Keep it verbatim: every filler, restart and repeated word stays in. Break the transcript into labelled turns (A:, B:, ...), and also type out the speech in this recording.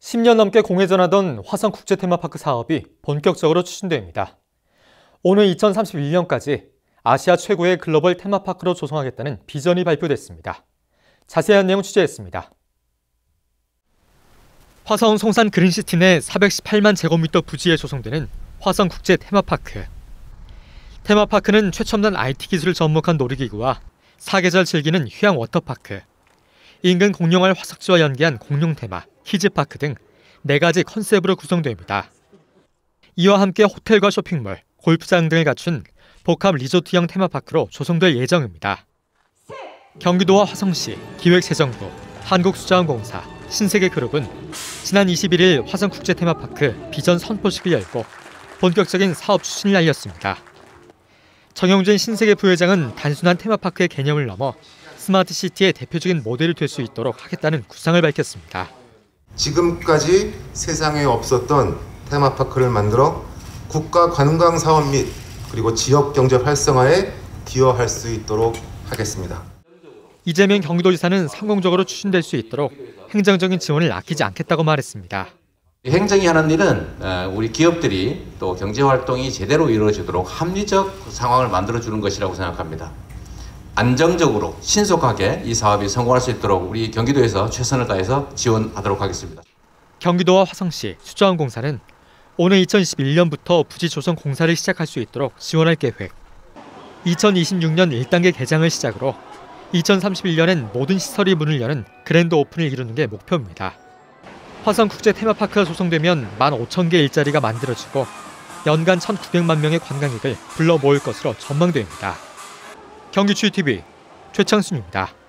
A: 십 년 넘게 공회전하던 화성국제 테마파크 사업이 본격적으로 추진됩니다. 오는 이천삼십일 년까지 아시아 최고의 글로벌 테마파크로 조성하겠다는 비전이 발표됐습니다. 자세한 내용 취재했습니다. 화성 송산 그린시티 내 사백십팔만 제곱미터 부지에 조성되는 화성국제 테마파크. 테마파크는 최첨단 아이티 기술을 접목한 놀이기구와 사계절 즐기는 휴양 워터파크, 인근 공룡알 화석지와 연계한 공룡 테마, 키즈파크 등 네 가지 컨셉으로 구성됩니다. 이와 함께 호텔과 쇼핑몰, 골프장 등을 갖춘 복합 리조트형 테마파크로 조성될 예정입니다. 경기도와 화성시, 기획재정부, 한국수자원공사, 신세계그룹은 지난 이십일 일 화성국제 테마파크 비전 선포식을 열고 본격적인 사업 추진을 알렸습니다. 정영준 신세계 부회장은 단순한 테마파크의 개념을 넘어 스마트시티의 대표적인 모델이 될 수 있도록 하겠다는 구상을 밝혔습니다.
B: 지금까지 세상에 없었던 테마파크를 만들어 국가 관광 사업 및 그리고 지역 경제 활성화에 기여할 수 있도록 하겠습니다.
A: 이재명 경기도지사는 성공적으로 추진될 수 있도록 행정적인 지원을 아끼지 않겠다고 말했습니다.
C: 행정이 하는 일은 우리 기업들이 또 경제활동이 제대로 이루어지도록 합리적 상황을 만들어주는 것이라고 생각합니다. 안정적으로 신속하게 이 사업이 성공할 수 있도록 우리 경기도에서 최선을 다해서 지원하도록 하겠습니다.
A: 경기도와 화성시, 수자원공사는 오는 이천이십일 년부터 부지 조성 공사를 시작할 수 있도록 지원할 계획. 이천이십육 년 일 단계 개장을 시작으로 이천삼십일 년엔 모든 시설이 문을 여는 그랜드 오픈을 이루는 게 목표입니다. 화성국제 테마파크가 조성되면 만 오천 개 일자리가 만들어지고 연간 천구백만 명의 관광객을 불러 모을 것으로 전망됩니다. 경기추이티비 최창순입니다.